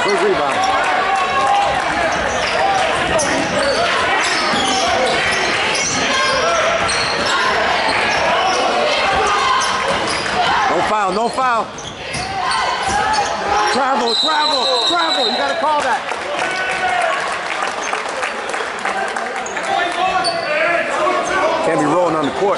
Good rebound. No foul, no foul. Travel, travel, travel. You gotta call that. Can't be rolling on the court.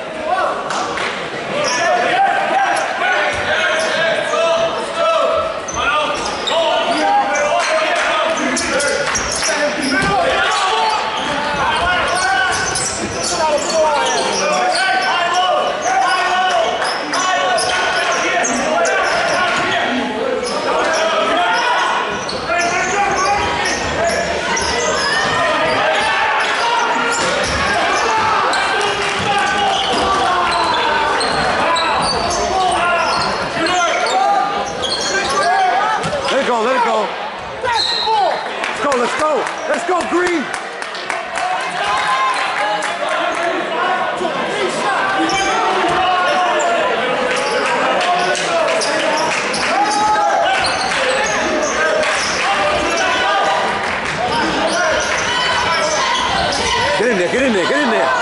Let's go, Green! Get in there, get in there, get in there!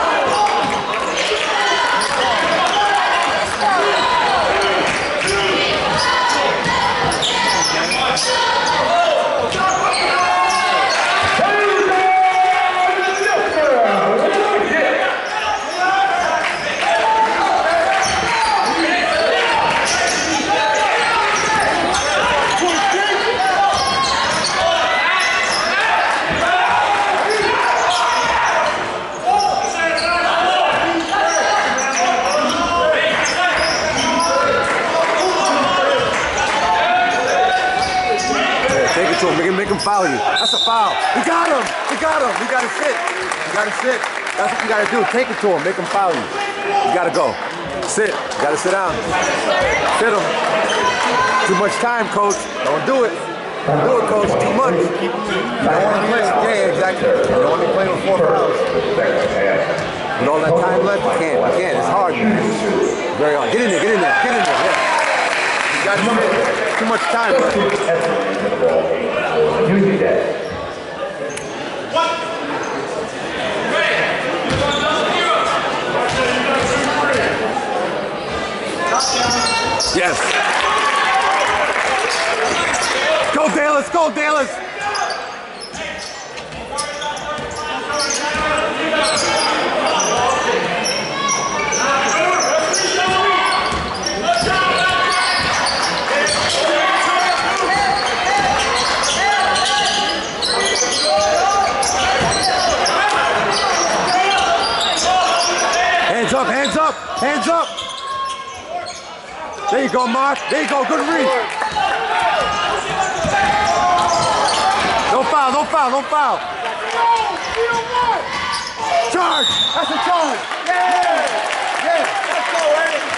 To him, make him foul you. That's a foul. We got him. We got him. We gotta sit. You gotta sit. That's what you gotta do. Take it to him. Make him foul you. You gotta go. Sit. You gotta sit down. Sit him. Too much time, coach. Don't do it. Don't do it, coach. Too much. You don't want to play. Yeah, exactly. You don't want to play with 4 fouls. With all that time left, you can't. You can't. It's hard. Very hard. Get in there. Get in there. Get in there. Yeah. You got too much time left. Uniondale. Yes. Go Dallas, go Dallas. Hands up, hands up, hands up. There you go, Mark. There you go, good read. No foul, no foul, no foul. Charge, that's a charge. Yeah, yeah, let's go, Eddie.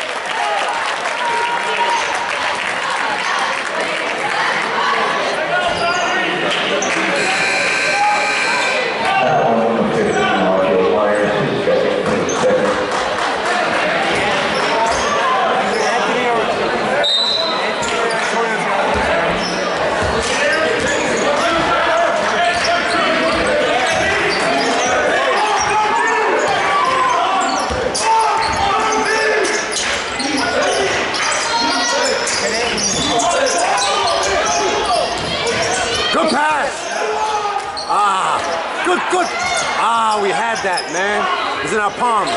Good. Ah, we had that, man. It's in our palms.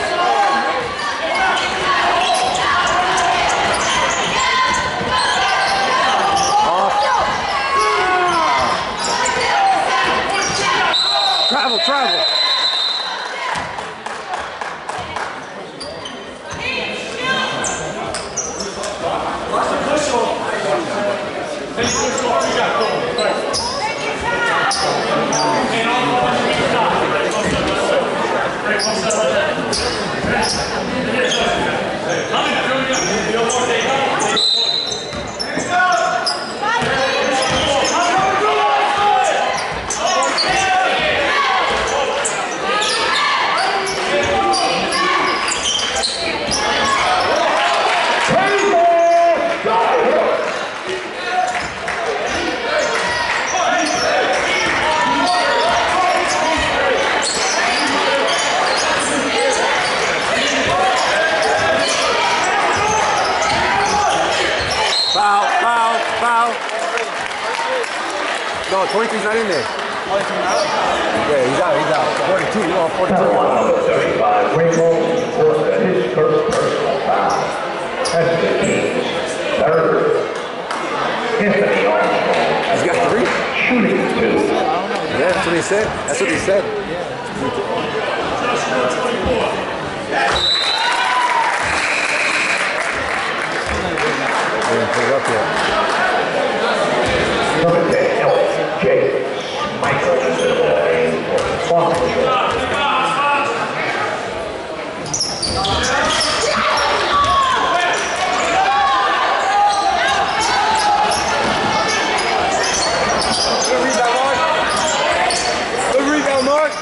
Travel, travel. No, 23's not in there. Yeah, he's out. 42, you know, 42. Number 35, Rainbow was his first personal foul. That's the team's third. Anthony Armstrong. He's got 3? Shooting 2. Yeah, that's what he said. That's what he said. Put it up here. Number 10, Jake Michael is the sponsorship. Good rebound, Mark.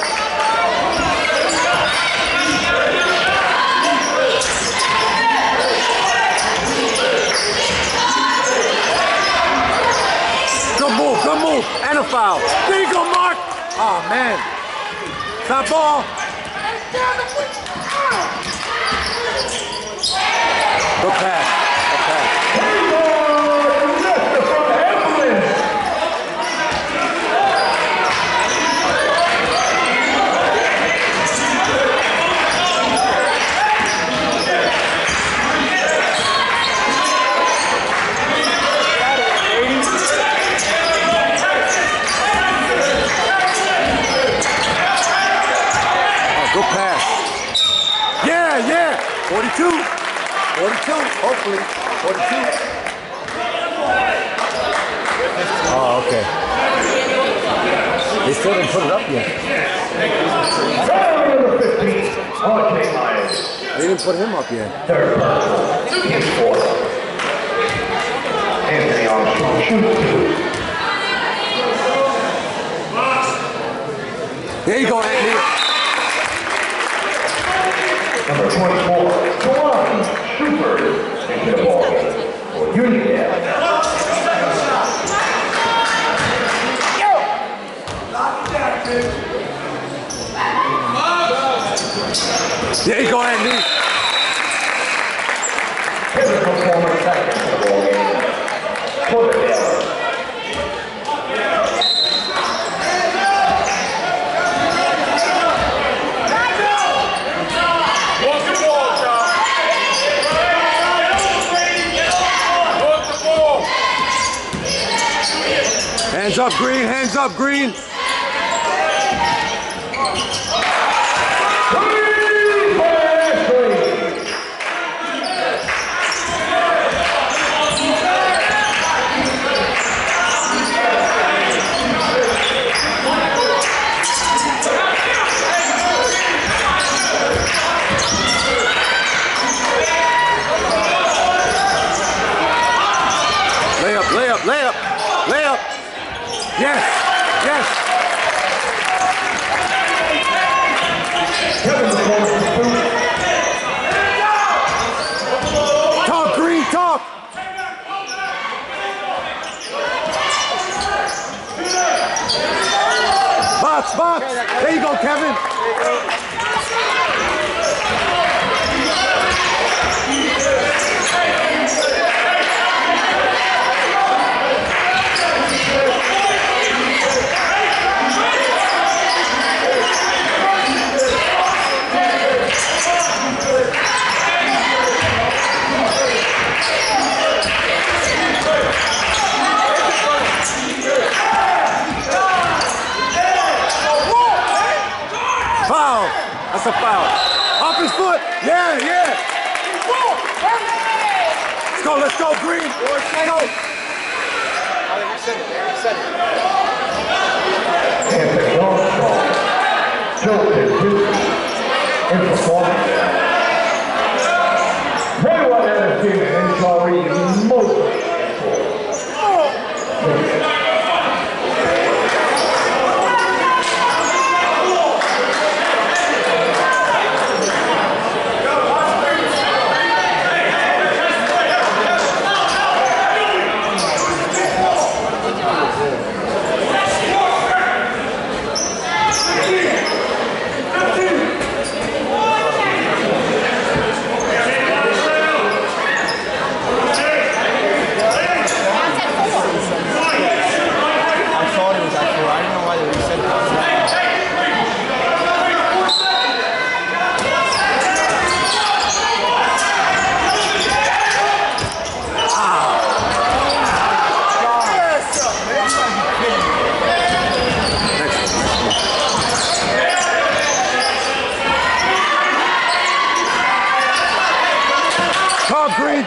Good move, and a foul. There you go, Mark. Oh, man. Top ball. Good pass. Good pass. Good pass. Yeah. 42, hopefully. 42. Oh, okay. They still didn't put it up yet. They didn't put him up yet. Third person, team 4. Anthony Armstrong shooting 2. There you go, Anthony. Number 24, Juwan Super into the ball game for Uniondale. There you go, Anthony. Physical performance second to the ball game for the Dallas. Hands up, Green. Hands up, Green. Layup. Yes. Talk, Green, talk. Box. There you go, Kevin. Foul. That's a foul. Off his foot. Yeah. Let's go, Green. Let's go. Anthony Armstrong, Joseph Disney, in performance. 21 NSC and HRE mostly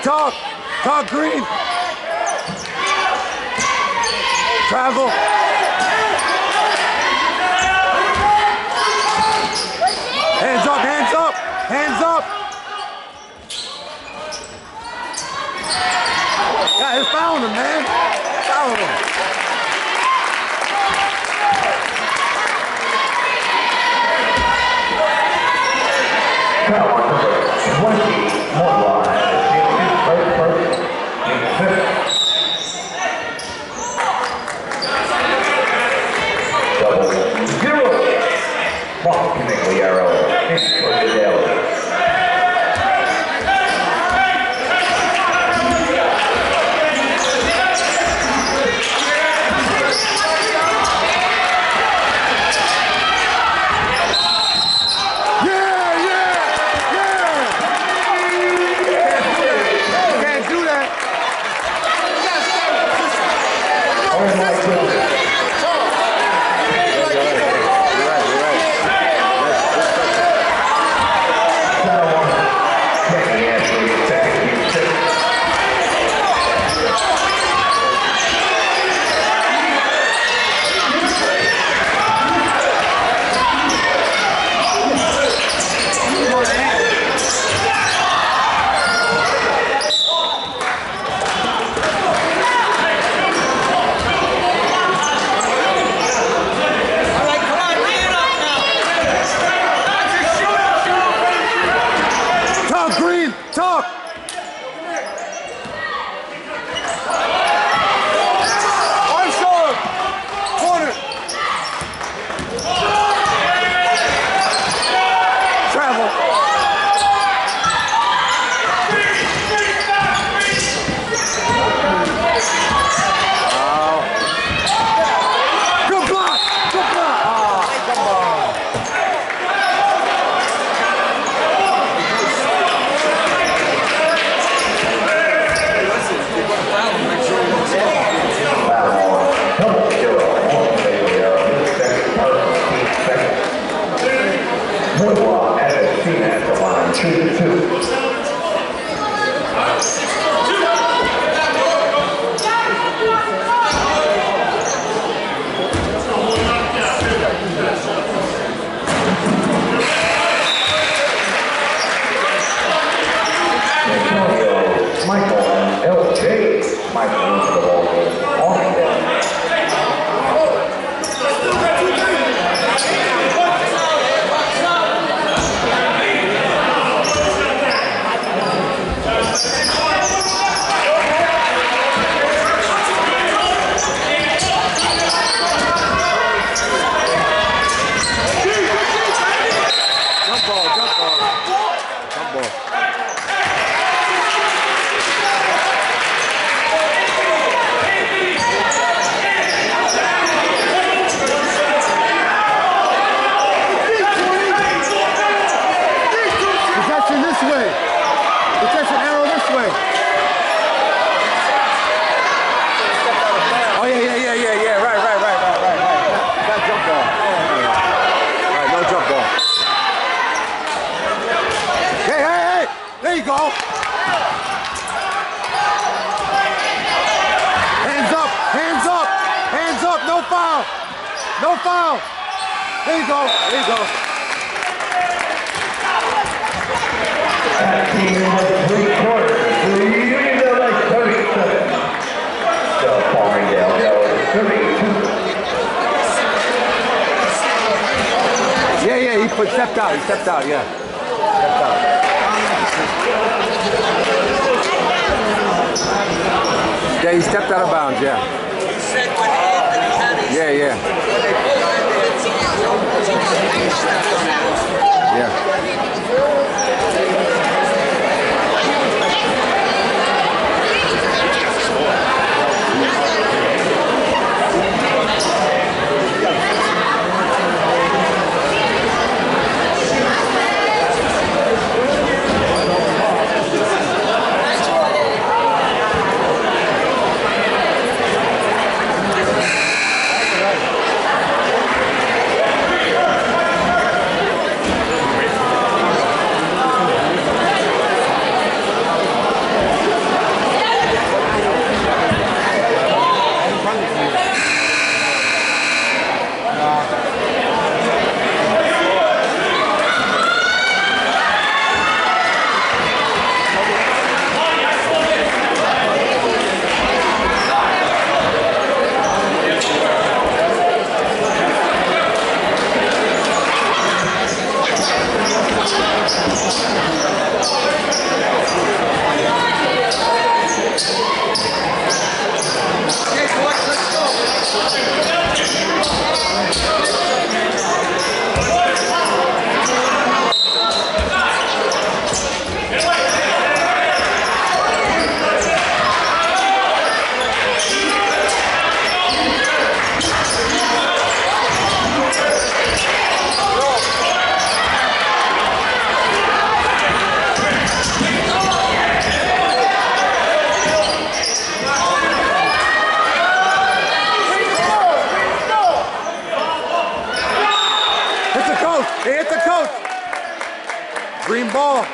talk. Talk green. Travel. Hands up, hands up, hands up. Yeah, he's fouling him, man. Fouling him. Foul number 20, Moonlight. Double 0. Mark Uniondale in Uniondale. Talk! On shoulder! Corner! Travel! Good block! Good block! Oh, come on! Moonlight at the scene at the line, 2-2. Michael and LJ. Michael into the ball game. On them. There you go. Hands up, hands up, hands up, no foul. No foul. There you go, there you go. At 3/4, Uniondale 37. So Uniondale 32. Yeah, he stepped out, yeah. Stepped out. Yeah, he stepped out of bounds, yeah. Yeah. Hit the coach. Green ball.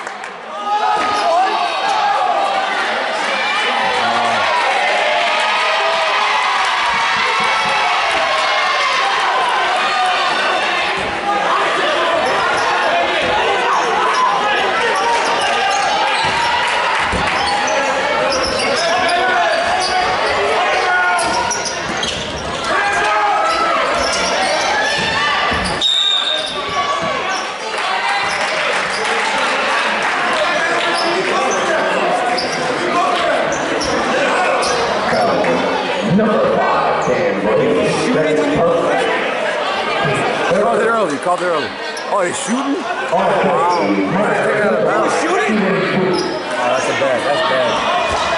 Called it early. Oh, they're shooting? Oh, wow. They're shooting? Oh, that's a bad. That's bad.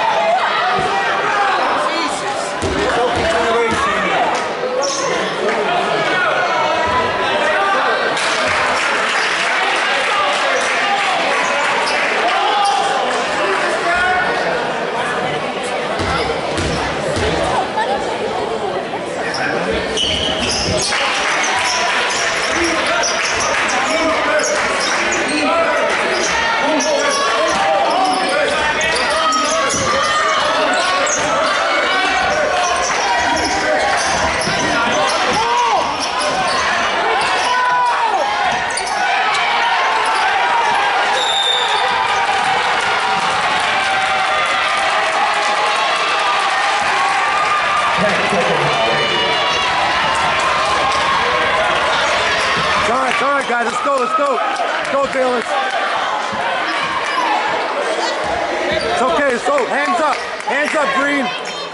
All right, guys, let's go. Let's go, Taylor. It's okay, it's so hands up, Green.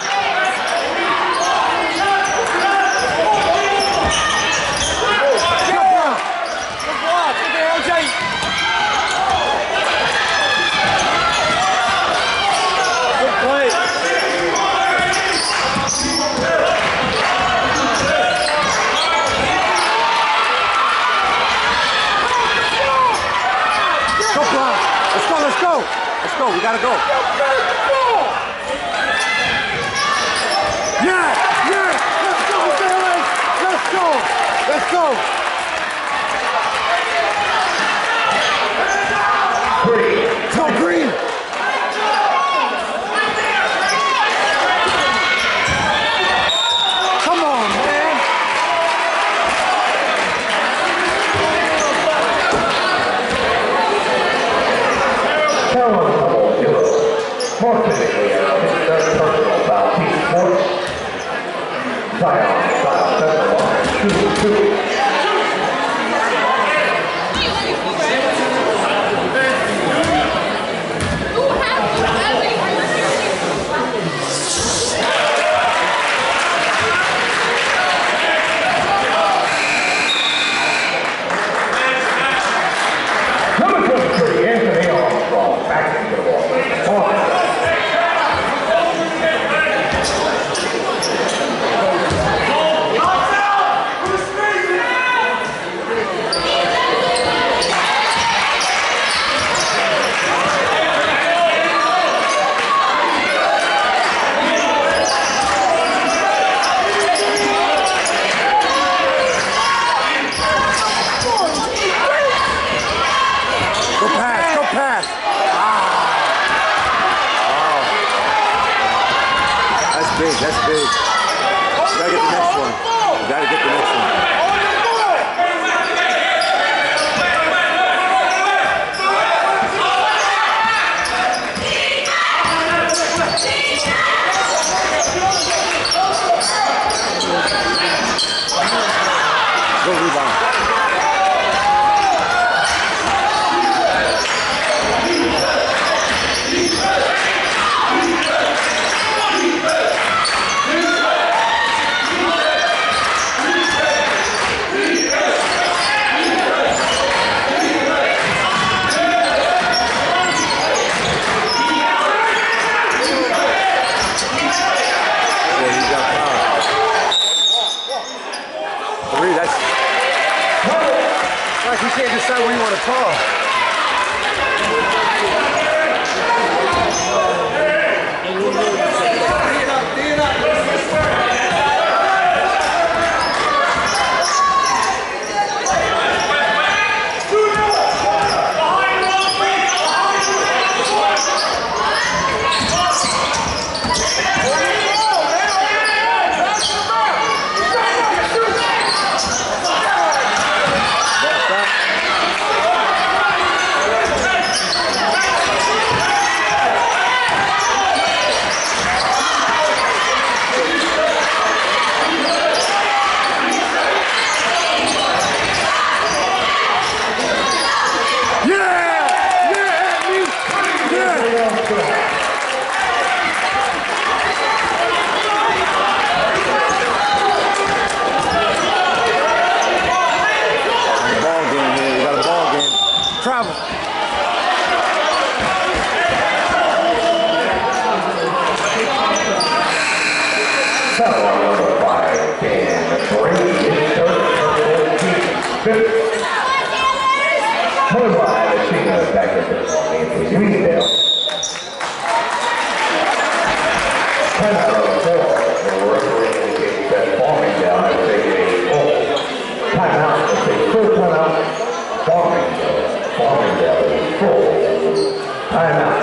Let's go, we gotta go. Yeah, let's go, Taylor. Let's go. Go, Green. Come on, man. Fortunately, his third personal foul, team sports. Zion, center line, 2-2. Number 23, Anthony Armstrong, back into the ball. That's big. You gotta get the next one. You gotta get the next one. Go rebound. You can't decide where you want to call. number 5, Dan Brady, his third personal team. Fifth. Number 5, the senior back at the Uniondale. 10 out of 4. The referee indicates that Uniondale has taken a full timeout. It's a full timeout. Uniondale is full timeout.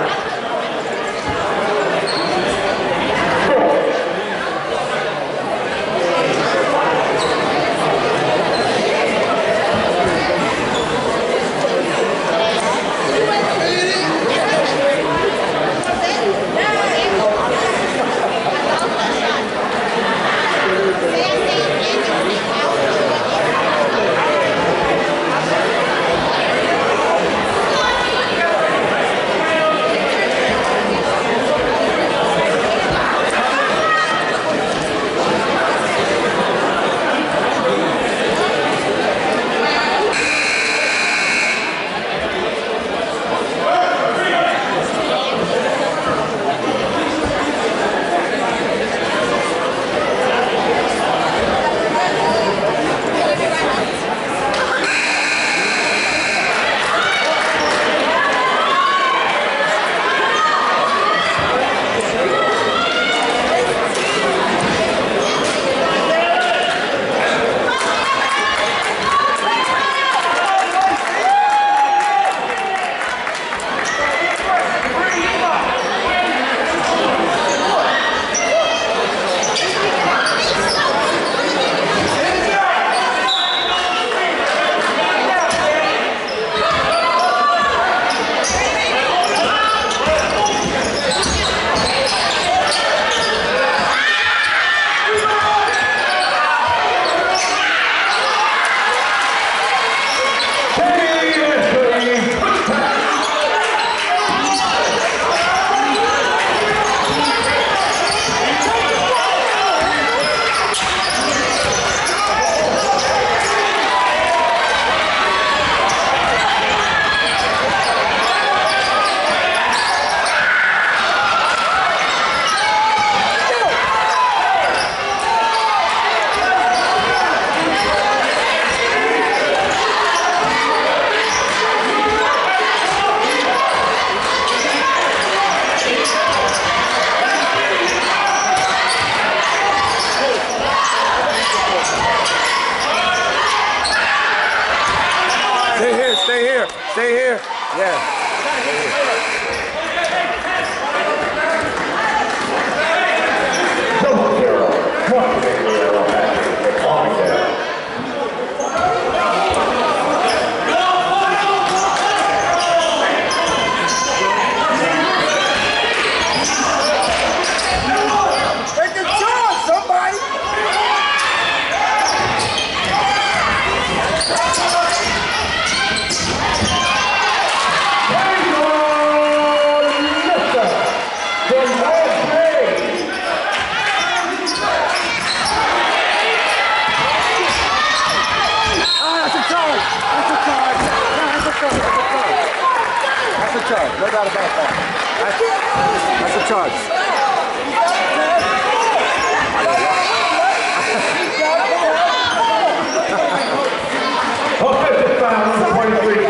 Stay here. Yeah. Double zero. One zero. Take the charge, somebody. That's a charge. No doubt about that. That's a charge. Offensive foul, number 23,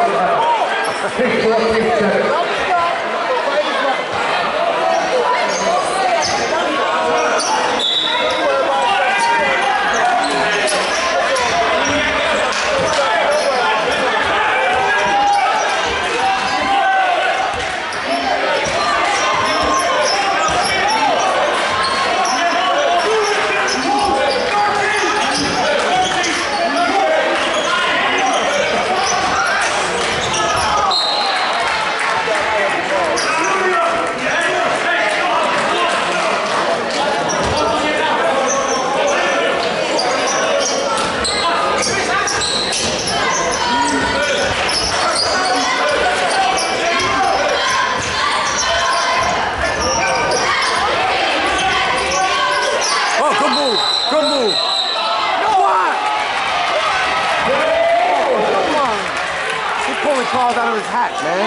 Calls out of his hat, man.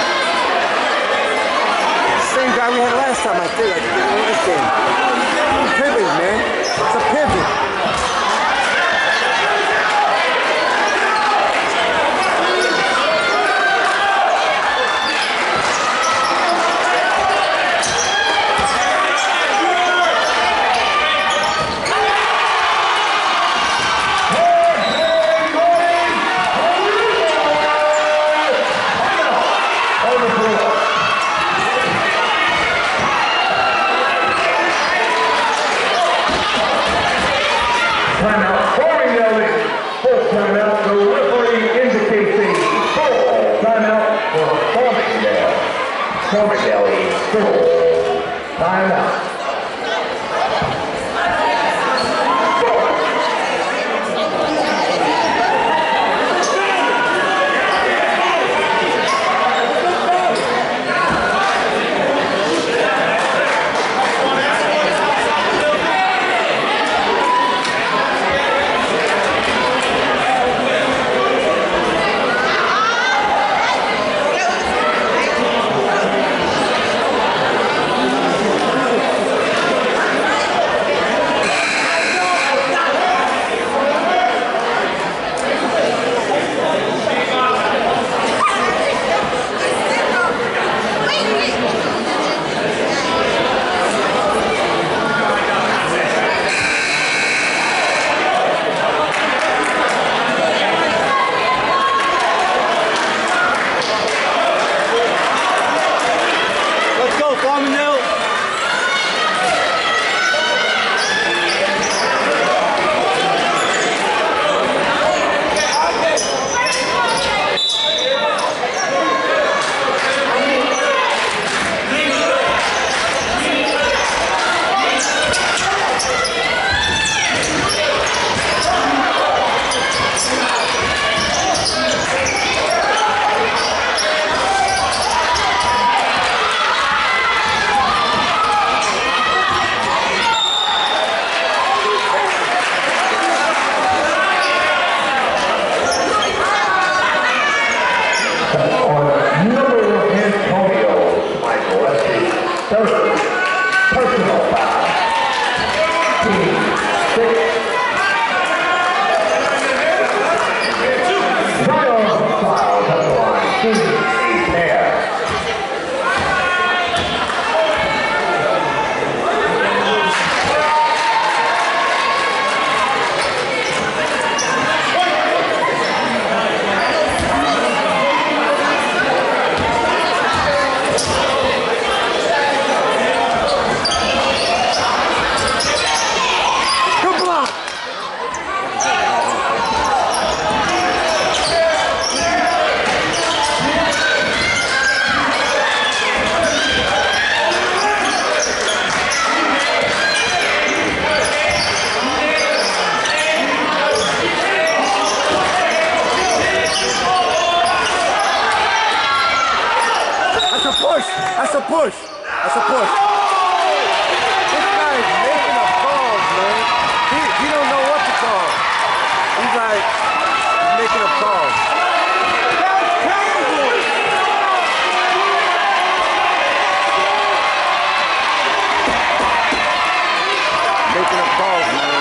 Same guy we had last time, I think. This game. pivot, man. It's a pivot. Timeout, Uniondale. Full timeout. The referee indicates a full timeout for Uniondale. Uniondale, full timeout. Personal foul. Team 6. Final foul at the line. Team 8 pair. That's a push. That's a push. This guy is making up calls, man. He don't know what to call. He's like, he's making up calls. That's terrible. Making up calls, man.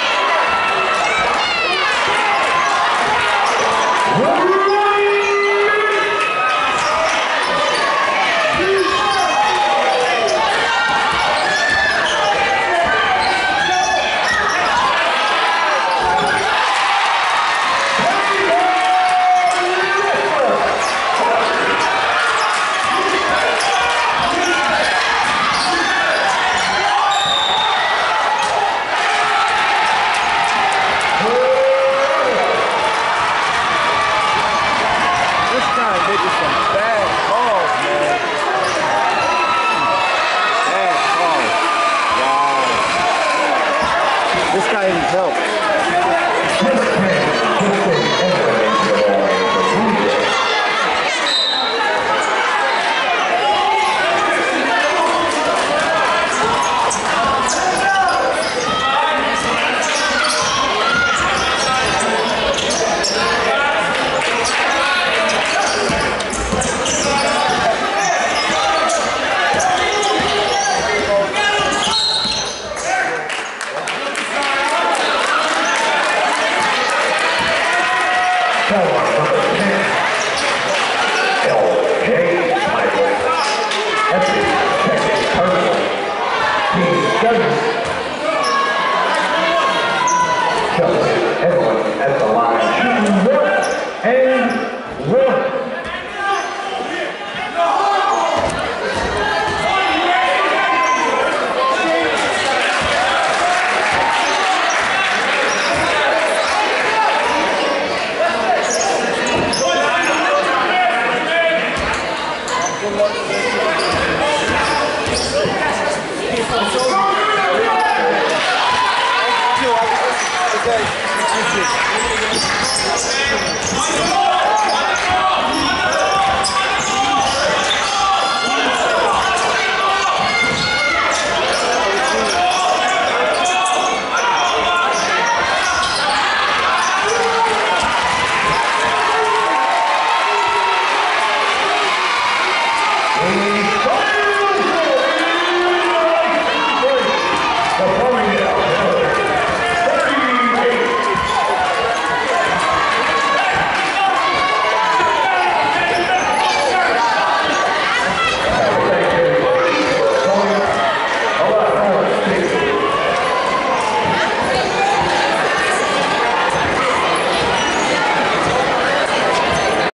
This guy needs help. Okay. Thank you.